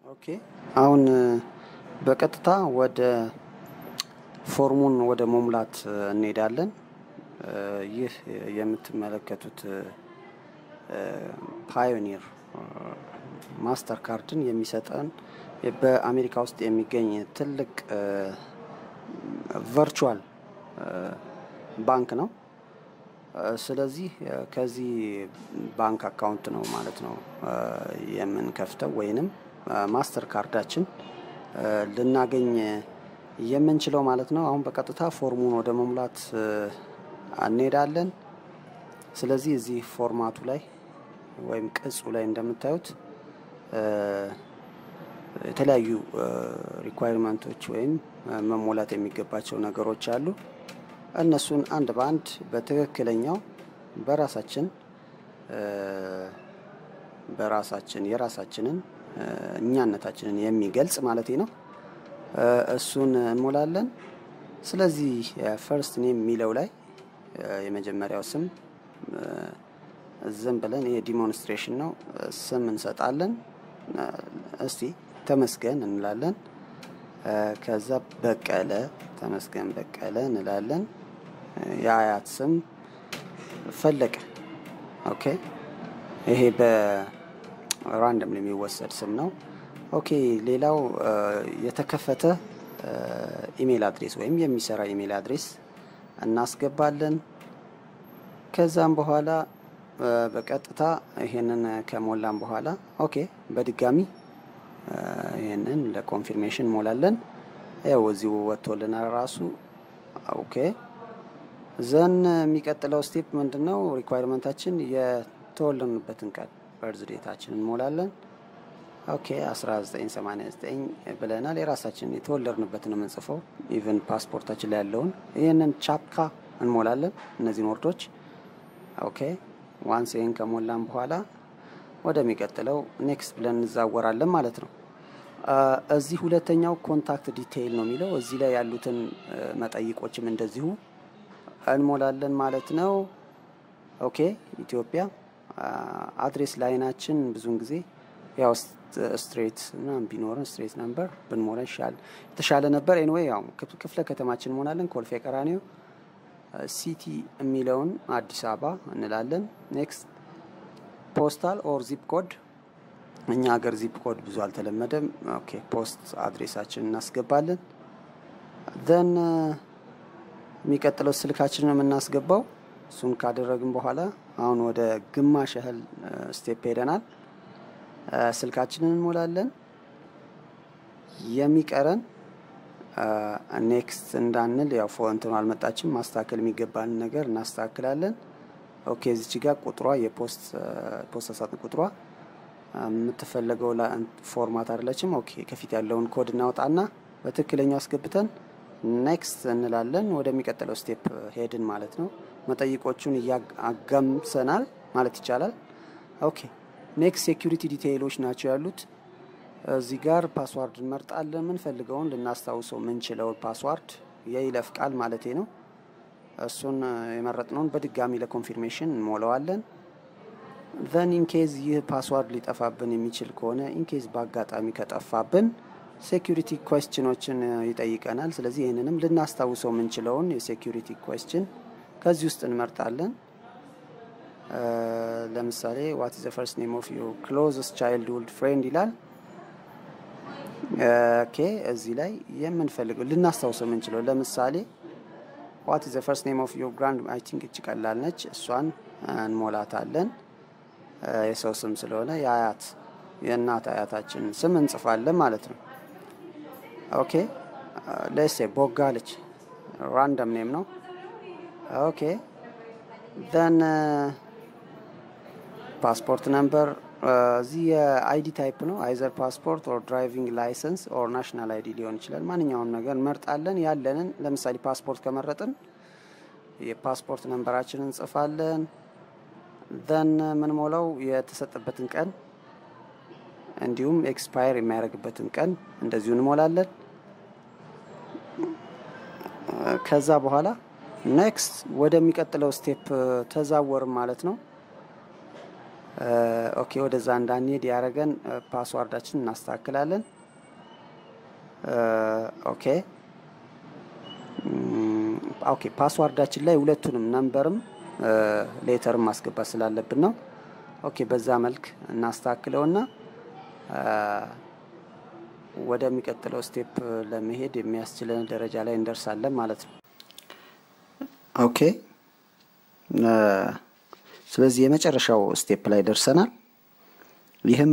ኦኬ አሁን በቀጥታ ወደ ፎርሙን ወደ መሙላት እንሄዳለን። ይህ የምትመለከቱት ፓዮኒር ማስተር ካርድን የሚሰጠን በአሜሪካ ውስጥ የሚገኝ ትልቅ ቨርቹዋል ባንክ ነው። ስለዚህ ከዚህ ባንክ አካውንት ነው ማለት ነው የምንከፍተው ወይንም ማስተር ካርዳችን ልናገኝ የምንችለው ማለት ነው። አሁን በቀጥታ ፎርሙን ወደ መሙላት እንሄዳለን። ስለዚህ እዚህ ፎርማቱ ላይ ወይም ቅጹ ላይ እንደምታዩት የተለያዩ ሪኳየርመንቶች ወይም መሞላት የሚገባቸው ነገሮች አሉ። እነሱን አንድ ባንድ በትክክለኛው በራሳችን የራሳችንን እኛነታችንን የሚገልጽ ማለት ነው እሱን እንሞላለን። ስለዚህ ፈርስት ኔም ሚለው ላይ የመጀመሪያው ስም ዝም ብለን የዲሞንስትሬሽን ነው ስም እንሰጣለን። እስቲ ተመስገን እንላለን። ከዛ በቀለ ተመስገን በቀለ እንላለን። የአያት ስም ፈለቀ። ኦኬ ይሄ በራንደም የሚወሰድ ስም ነው። ኦኬ ሌላው የተከፈተ ኢሜል አድሬስ ወይም የሚሰራ ኢሜል አድሬስ እናስገባለን። ከዛም በኋላ በቀጥታ ይሄንን ከሞላን በኋላ ኦኬ በድጋሚ ይሄንን ለኮንፊርሜሽን ሞላለን። ያው እዚሁ ወጥቶልናል ራሱ። ኦኬ ዘን የሚቀጥለው ስቴፕ ምንድነው? ሪኳየርመንታችን የተወለድንበትን ቀን በርዝ ዴታችንን ሞላለን። ኦኬ 1989 ብለናል። የራሳችን የተወለድንበትን የምንጽፈው ኢቭን ፓስፖርታችን ላይ ያለውን ይሄንን ቻፕካ እንሞላለን እነዚህን ወርዶች። ኦኬ ዋንስ ይሄን ከሞላን በኋላ ወደሚቀጥለው ኔክስት ብለን እንዛወራለን ማለት ነው። እዚህ ሁለተኛው ኮንታክት ዲቴይል ነው የሚለው። እዚህ ላይ ያሉትን መጠይቆችም እንደዚሁ እንሞላለን ማለት ነው። ኦኬ ኢትዮጵያ አድሬስ ላይናችን ብዙን ጊዜ ያው ስትሬት ቢኖርን ስትሬት ነምበር ብንሞላ የተሻለ ነበር። ኤኒዌይ ያው ክፍለ ከተማችን እንሞላለን። ኮልፌ ቀራኒዮ ሲቲ የሚለውን አዲስ አበባ እንላለን። ኔክስት ፖስታል ኦር ዚፕ ኮድ እኛ ሀገር ዚፕ ኮድ ብዙ አልተለመደም። ኦኬ ፖስት አድሬሳችን እናስገባለን። ዘን የሚቀጥለው ስልካችንን የምናስገባው እሱን ካደረግን በኋላ አሁን ወደ ግማሽ ያህል ስቴፕ ሄደናል። ስልካችንን እንሞላለን። የሚቀረን ኔክስት እንዳንል ያው ፎንቱን አልመጣችም ማስተካከል የሚገባን ነገር እናስተካክላለን። ኦኬ እዚች ጋር ቁጥሯ የፖስት ሳጥን ቁጥሯ የምትፈልገው ፎርማት አይደለችም። ኦኬ ከፊት ያለውን ኮድ እናውጣና በትክክለኛው አስገብተን ኔክስት እንላለን። ወደሚቀጥለው ስቴፕ ሄድን ማለት ነው። መጠይቆቹን ያጋምሰናል ማለት ይቻላል። ኦኬ ኔክስት ሴኩሪቲ ዲቴይሎች ናቸው ያሉት። እዚህ ጋር ፓስዋርድ እንመርጣለን። ምን ፈልገውን ልናስታውሰው ምንችለው ፓስዋርድ የይለፍ ቃል ማለት ነው። እሱን የመረጥነውን በድጋሚ ለኮንፊርሜሽን እንሞላዋለን። then in case ይህ ፓስዋርድ ሊጠፋብን የሚችል ከሆነ in case በአጋጣሚ ከጠፋብን ሴኩሪቲ ኩዌስችኖችን ይጠይቀናል። ስለዚህ ይሄንንም ልናስታውሰው ምንችለውን የሴኩሪቲ ኩዌስችን ከዚህ ውስጥ እንመርጣለን። ለምሳሌ what is the first name of your closest childhood friend ይላል። ኦኬ እዚህ ላይ የምንፈልገው ልናስታውሰው ምንችለው ለምሳሌ what is the first name of your grand I think እቺ ቀላል ነች። እሷን እንሞላታለን። የሰው ስም ስለሆነ የእናት አያታችን ስም እንጽፋለን ማለት ነው። ኦኬ let's say ቦጋለች ራንደም ኔም ነው። ኦኬ then ፓስፖርት ነምበር እዚህ የአይዲ ታይፕ ነው። አይዘር ፓስፖርት ኦር ድራይቪንግ ላይሰንስ ኦር ናሽናል አይዲ ሊሆን ይችላል። ማንኛውም ነገር እንመርጣለን። ያለንን ለምሳሌ ፓስፖርት ከመረጥን የፓስፖርት ነምበራችንን እንጽፋለን። then ምን ሞላው የተሰጠበትን ቀን እንዲሁም ኤክስፓየር የሚያደርግበትን ቀን እንደዚሁ እንሞላለን። ከዛ በኋላ ኔክስት ወደሚቀጥለው ስቴፕ ተዛወር ማለት ነው። ኦኬ ወደዛ እንዳንሄድ ያረጋን ፓስዋርዳችን እናስተካክላለን። ኦኬ ፓስዋርዳችን ላይ ሁለቱንም ነምበርም ሌተርም ማስገባት ስላለብን ነው። ኦኬ በዛ መልክ እናስተካክለውና ወደሚቀጥለው ስቴፕ ለመሄድ የሚያስችለን ደረጃ ላይ እንደርሳለን ማለት ነው። ኦኬ ስለዚህ የመጨረሻው ስቴፕ ላይ ደርሰናል። ይህም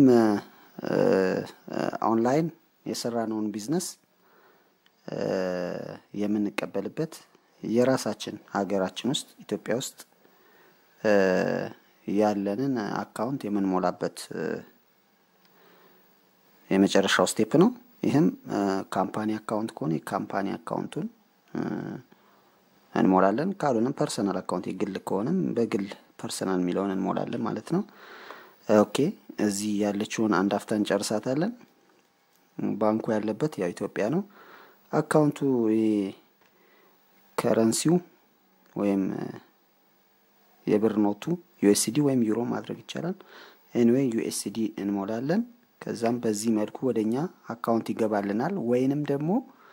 ኦንላይን የሰራነውን ቢዝነስ የምንቀበልበት የራሳችን ሀገራችን ውስጥ ኢትዮጵያ ውስጥ ያለንን አካውንት የምንሞላበት የመጨረሻው ስቴፕ ነው። ይህም ካምፓኒ አካውንት ከሆነ የካምፓኒ አካውንቱን እንሞላለን። ካልሆነም ፐርሰናል አካውንት የግል ከሆነም በግል ፐርሰናል ሚለውን እንሞላለን ማለት ነው። ኦኬ እዚህ ያለችውን አንድ አፍታን ጨርሳታለን። ባንኩ ያለበት ያው ኢትዮጵያ ነው። አካውንቱ ከረንሲው ወይም የብር ኖቱ USD ወይም ዩሮ ማድረግ ይቻላል። ኤኒዌይ USD እንሞላለን። ከዛም በዚህ መልኩ ወደኛ አካውንት ይገባልናል። ወይንም ደግሞ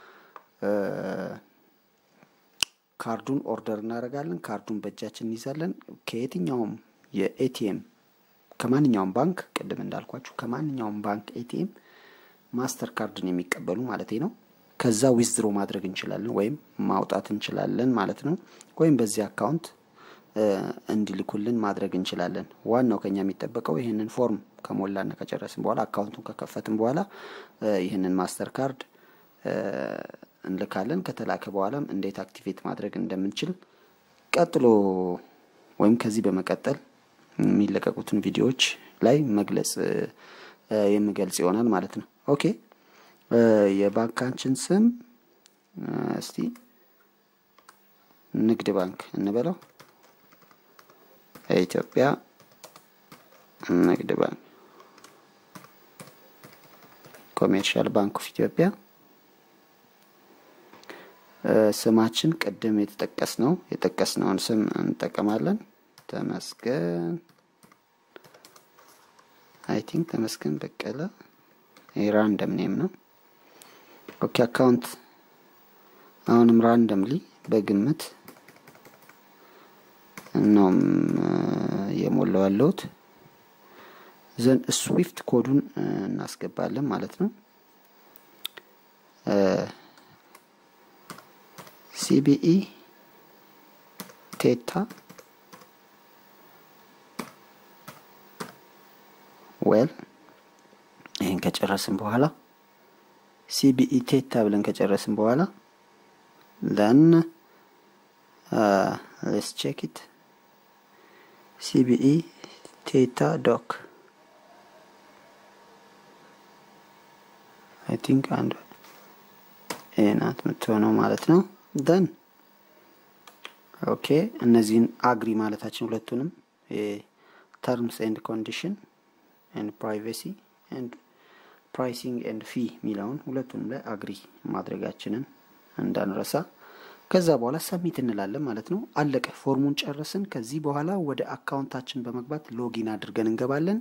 ካርዱን ኦርደር እናደርጋለን። ካርዱን በእጃችን እንይዛለን። ከየትኛውም የኤቲኤም ከማንኛውም ባንክ ቀደም እንዳልኳችሁ ከማንኛውም ባንክ ኤቲኤም ማስተር ካርድን የሚቀበሉ ማለት ነው። ከዛ ዊዝድሮ ማድረግ እንችላለን ወይም ማውጣት እንችላለን ማለት ነው። ወይም በዚህ አካውንት እንዲልኩልን ማድረግ እንችላለን። ዋናው ከኛ የሚጠበቀው ይሄንን ፎርም ከሞላና ከጨረስን በኋላ አካውንቱን ከከፈትን በኋላ ይሄንን ማስተር ካርድ እንልካለን። ከተላከ በኋላም እንዴት አክቲቬት ማድረግ እንደምንችል ቀጥሎ ወይም ከዚህ በመቀጠል የሚለቀቁትን ቪዲዮዎች ላይ መግለጽ የምገልጽ ይሆናል ማለት ነው። ኦኬ የባንካችን ስም እስቲ ንግድ ባንክ እንበለው። ኢትዮጵያ ንግድ ባንክ ኮሜርሻል ባንክ ኦፍ ኢትዮጵያ። ስማችን ቀደም የተጠቀስነውን ስም እንጠቀማለን። ተመስገን አይ ቲንክ ተመስገን በቀለ ራንደም ኔም ነው። ኦኬ አካውንት አሁንም ራንደምሊ በግምት ነው የሞላው ያለውት። ዘን ስዊፍት ኮዱን እናስገባለን ማለት ነው። CBE ቴታ ዌል ይሄን ከጨረስን በኋላ CBE ቴታ ብለን ከጨረስን በኋላ then let's check it. CBE ቴታ doc I think and እናት ምትሆነው ማለት ነው። then okay እነዚህን አግሪ ማለታችን ሁለቱንም terms and condition and privacy and pricing and fee ሚለውን ሁለቱንም ላይ አግሪ ማድረጋችንን እንዳንረሳ። ከዛ በኋላ ሰብሚት እንላለን ማለት ነው። አለቀ። ፎርሙን ጨረስን። ከዚህ በኋላ ወደ አካውንታችን በመግባት ሎጊን አድርገን እንገባለን።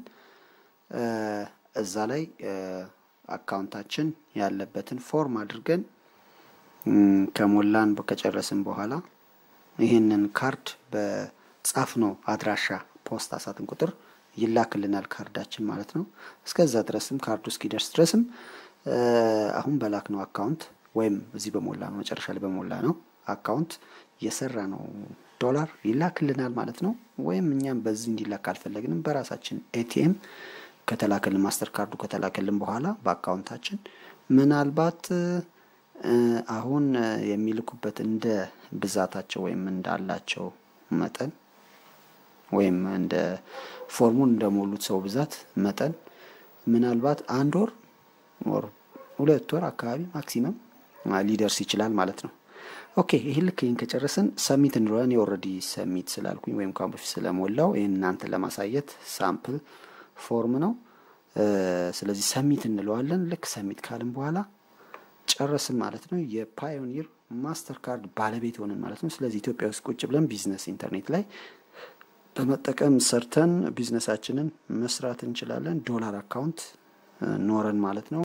እዛ ላይ አካውንታችን ያለበትን ፎርም አድርገን ከሞላን ከጨረስን በኋላ ይሄንን ካርድ በጻፍነው አድራሻ ፖስታ ሳጥን ቁጥር ይላክልናል ካርዳችን ማለት ነው። እስከዛ ድረስም ካርዱ እስኪደርስ ድረስም አሁን በላክነው አካውንት ወይም እዚህ በሞላ ነው መጨረሻ ላይ በሞላ ነው አካውንት የሰራነው ዶላር ይላክልናል ማለት ነው። ወይም እኛም በዚህ እንዲላክ አልፈለግንም በራሳችን ኤቲኤም ከተላከልን ማስተር ካርዱ ከተላከልን በኋላ በአካውንታችን ምናልባት አሁን የሚልኩበት እንደ ብዛታቸው ወይም እንዳላቸው መጠን ወይም እንደ ፎርሙን እንደሞሉት ሰው ብዛት መጠን ምናልባት አንድ ወር 2 ወር አካባቢ ማክሲመም ሊደርስ ይችላል ማለት ነው። ኦኬ ይሄ ልክ ይሄን ከጨረስን ሰሚት እንለዋለን። ኦሬዲ ሰሚት ስላልኩኝ ወይም ካም በፊት ስለሞላው ይሄን እናንተ ለማሳየት ሳምፕል ፎርም ነው። ስለዚህ ሰሚት እንለዋለን። ልክ ሰሚት ካልን በኋላ ጨረስን ማለት ነው። የፓዮኒር ማስተር ካርድ ባለቤት ሆነን ማለት ነው። ስለዚህ ኢትዮጵያ ውስጥ ቁጭ ብለን ቢዝነስ ኢንተርኔት ላይ በመጠቀም ሰርተን ቢዝነሳችንን መስራት እንችላለን ዶላር አካውንት ኖረን ማለት ነው